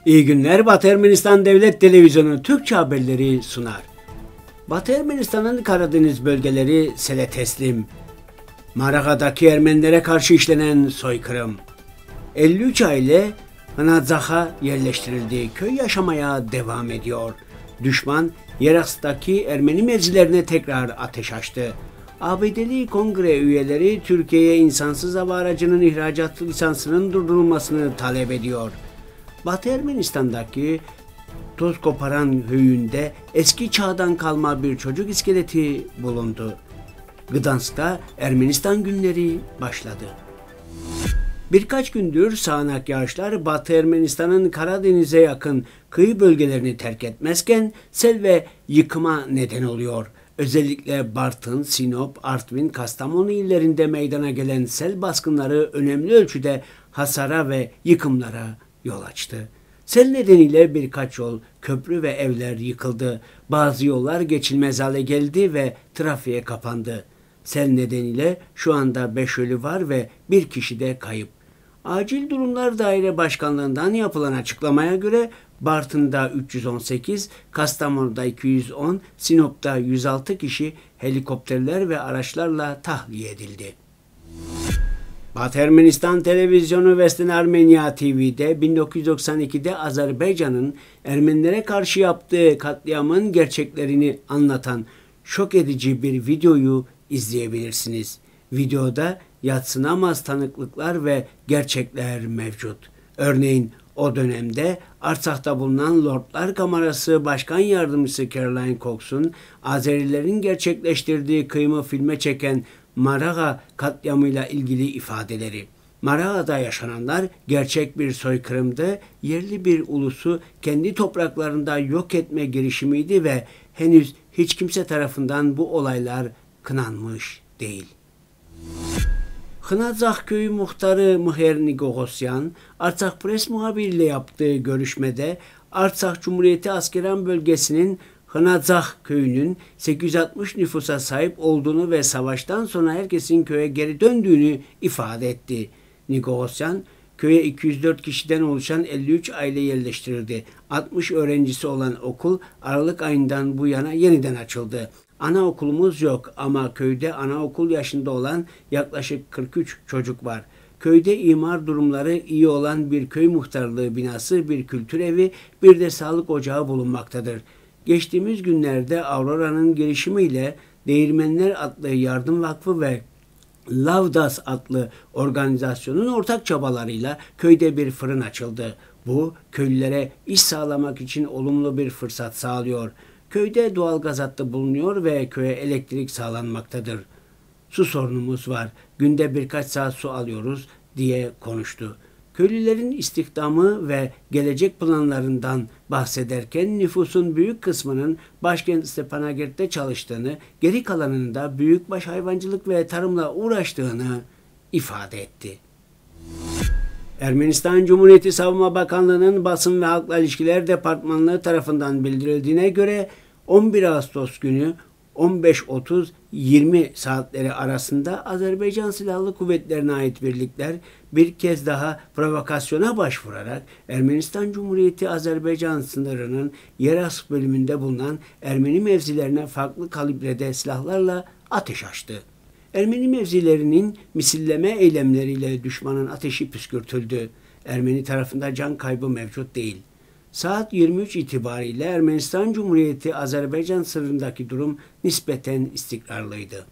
İyi günler. Batı Ermenistan Devlet Televizyonu Türkçe haberleri sunar. Batı Ermenistan'ın Karadeniz bölgeleri sele teslim. Maraga'daki Ermenilere karşı işlenen soykırım. 53 aile Hnadzak'a yerleştirildi. Köy yaşamaya devam ediyor. Düşman Yeras'taki Ermeni mevzilerine tekrar ateş açtı. ABD'li kongre üyeleri Türkiye'ye insansız hava aracının ihracat lisansının durdurulmasını talep ediyor. Batı Ermenistan'daki toz koparan höyünde eski çağdan kalma bir çocuk iskeleti bulundu. Gdansk'ta Ermenistan günleri başladı. Birkaç gündür sağanak yağışlar Batı Ermenistan'ın Karadeniz'e yakın kıyı bölgelerini terk etmezken sel ve yıkıma neden oluyor. Özellikle Bartın, Sinop, Artvin, Kastamonu illerinde meydana gelen sel baskınları önemli ölçüde hasara ve yıkımlara yol açtı. Sel nedeniyle birkaç yol, köprü ve evler yıkıldı. Bazı yollar geçilmez hale geldi ve trafiğe kapandı. Sel nedeniyle şu anda 5 ölü var ve 1 kişi de kayıp. Acil Durumlar Daire Başkanlığı'ndan yapılan açıklamaya göre Bartın'da 318, Kastamonu'da 210, Sinop'ta 106 kişi helikopterler ve araçlarla tahliye edildi. Batı Ermenistan Televizyonu Western Armenia TV'de 1992'de Azerbaycan'ın Ermenilere karşı yaptığı katliamın gerçeklerini anlatan şok edici bir videoyu izleyebilirsiniz. Videoda yadsınamaz tanıklıklar ve gerçekler mevcut. Örneğin o dönemde Artsak'ta bulunan Lordlar Kamerası Başkan Yardımcısı Caroline Cox'un Azerilerin gerçekleştirdiği kıyımı filme çeken Maraga katliamıyla ilgili ifadeleri. Maraga'da yaşananlar gerçek bir soykırımdı, yerli bir ulusu kendi topraklarında yok etme girişimiydi ve henüz hiç kimse tarafından bu olaylar kınanmış değil. Hnadzak Köyü Muhtarı Mıher Nigogosyan, Artsakh Press muhabiriyle yaptığı görüşmede Artsakh Cumhuriyeti Askeran Bölgesi'nin Hnadzak Köyü'nün 860 nüfusa sahip olduğunu ve savaştan sonra herkesin köye geri döndüğünü ifade etti. Nigogosyan, köye 204 kişiden oluşan 53 aile yerleştirildi. 60 öğrencisi olan okul Aralık ayından bu yana yeniden açıldı. Anaokulumuz yok ama köyde anaokul yaşında olan yaklaşık 43 çocuk var. Köyde imar durumları iyi olan bir köy muhtarlığı binası, bir kültür evi, bir de sağlık ocağı bulunmaktadır. Geçtiğimiz günlerde Aurora'nın girişimiyle Değirmenler adlı yardım vakfı ve Lavdas adlı organizasyonun ortak çabalarıyla köyde bir fırın açıldı. Bu köylülere iş sağlamak için olumlu bir fırsat sağlıyor. Köyde doğalgaz hattı bulunuyor ve köye elektrik sağlanmaktadır. Su sorunumuz var. Günde birkaç saat su alıyoruz diye konuştu. Köylülerin istihdamı ve gelecek planlarından bahsederken nüfusun büyük kısmının başkent Stepanakert çalıştığını, geri kalanının da büyükbaş hayvancılık ve tarımla uğraştığını ifade etti. Ermenistan Cumhuriyeti Savunma Bakanlığı'nın Basın ve Halkla İlişkiler Departmanlığı tarafından bildirildiğine göre 11 Ağustos günü 15:30-20 saatleri arasında Azerbaycan Silahlı Kuvvetlerine ait birlikler bir kez daha provokasyona başvurarak Ermenistan Cumhuriyeti Azerbaycan sınırının Yeras bölümünde bulunan Ermeni mevzilerine farklı kalibrede silahlarla ateş açtı. Ermeni mevzilerinin misilleme eylemleriyle düşmanın ateşi püskürtüldü. Ermeni tarafında can kaybı mevcut değil. Saat 23 itibariyle Ermenistan Cumhuriyeti Azerbaycan sınırındaki durum nispeten istikrarlıydı.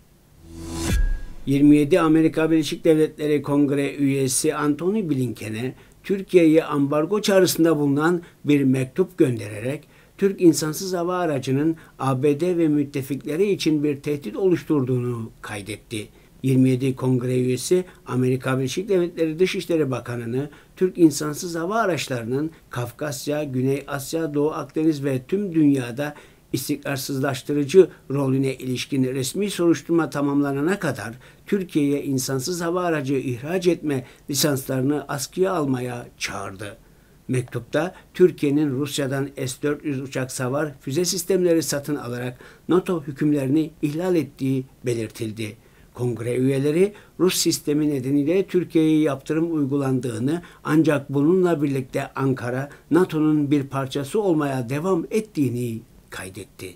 27 Amerika Birleşik Devletleri Kongre üyesi Antony Blinken'e Türkiye'ye ambargo çağrısında bulunan bir mektup göndererek Türk insansız hava aracının ABD ve müttefikleri için bir tehdit oluşturduğunu kaydetti. 27 Kongre üyesi Amerika Birleşik Devletleri Dışişleri Bakanı'nı Türk insansız hava araçlarının Kafkasya, Güney Asya, Doğu Akdeniz ve tüm dünyada istikrarsızlaştırıcı rolüne ilişkin resmi soruşturma tamamlanana kadar Türkiye'ye insansız hava aracı ihraç etme lisanslarını askıya almaya çağırdı. Mektupta Türkiye'nin Rusya'dan S-400 uçak savar füze sistemleri satın alarak NATO hükümlerini ihlal ettiği belirtildi. Kongre üyeleri Rus sistemi nedeniyle Türkiye'ye yaptırım uygulandığını ancak bununla birlikte Ankara NATO'nun bir parçası olmaya devam ettiğini kaydetti.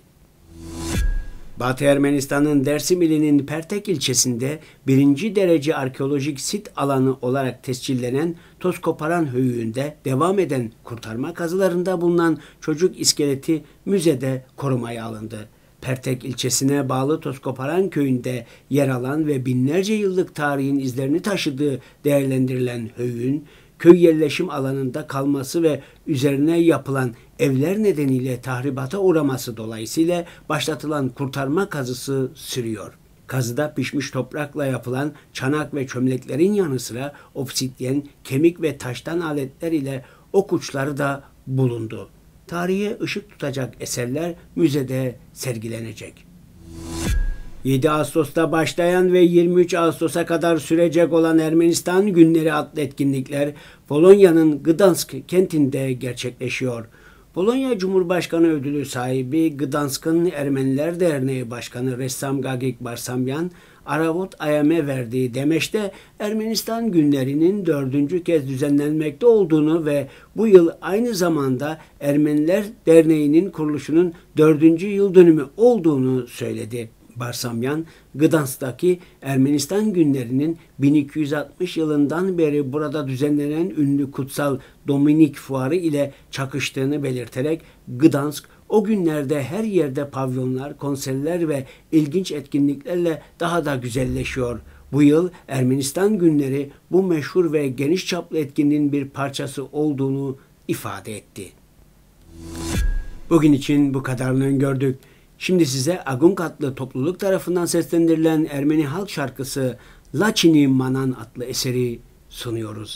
Batı Ermenistan'ın Dersim ilinin Pertek ilçesinde 1. derece arkeolojik sit alanı olarak tescillenen Tozkoparan höyüğünde devam eden kurtarma kazılarında bulunan çocuk iskeleti müzede korumaya alındı. Pertek ilçesine bağlı Tozkoparan köyünde yer alan ve binlerce yıllık tarihin izlerini taşıdığı değerlendirilen höyüğün köy yerleşim alanında kalması ve üzerine yapılan evler nedeniyle tahribata uğraması dolayısıyla başlatılan kurtarma kazısı sürüyor. Kazıda pişmiş toprakla yapılan çanak ve çömleklerin yanı sıra obsidyen, kemik ve taştan aletler ile ok uçları da bulundu. Tarihe ışık tutacak eserler müzede sergilenecek. 7 Ağustos'ta başlayan ve 23 Ağustos'a kadar sürecek olan Ermenistan Günleri adlı etkinlikler Polonya'nın Gdansk kentinde gerçekleşiyor. Polonya Cumhurbaşkanı ödülü sahibi Gdansk'ın Ermeniler Derneği Başkanı Ressam Gagik Barsamyan, Aravot Ayam'e verdiği demeçte Ermenistan günlerinin 4. kez düzenlenmekte olduğunu ve bu yıl aynı zamanda Ermeniler Derneği'nin kuruluşunun 4. yıl dönümü olduğunu söyledi. Barsamyan, Gdansk'taki Ermenistan günlerinin 1260 yılından beri burada düzenlenen ünlü kutsal Dominik Fuarı ile çakıştığını belirterek Gdansk o günlerde her yerde pavyonlar, konserler ve ilginç etkinliklerle daha da güzelleşiyor. Bu yıl Ermenistan günleri bu meşhur ve geniş çaplı etkinliğin bir parçası olduğunu ifade etti. Bugün için bu kadarını gördük. Şimdi size Agung adlı topluluk tarafından seslendirilen Ermeni halk şarkısı Laçini Manan adlı eseri sunuyoruz.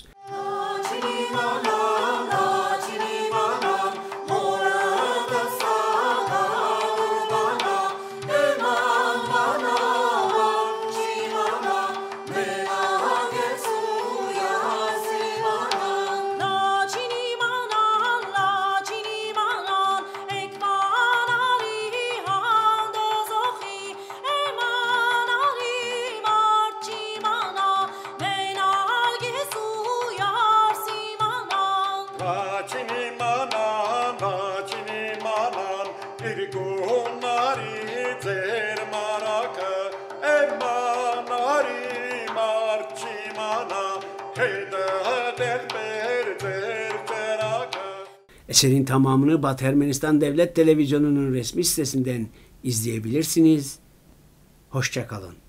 Eserin tamamını Batı Ermenistan Devlet Televizyonu'nun resmi sitesinden izleyebilirsiniz. Hoşça kalın.